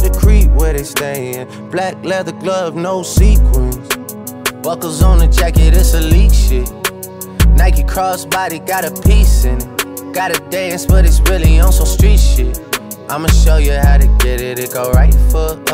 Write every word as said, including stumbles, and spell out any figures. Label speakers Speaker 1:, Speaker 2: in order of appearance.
Speaker 1: the creep where they stayin'. Black leather glove, no sequins. Buckles on the jacket, it's elite shit. Nike crossbody got a piece in it. Gotta dance, but it's really on some street shit. I'ma show you how to get it. It go right foot up.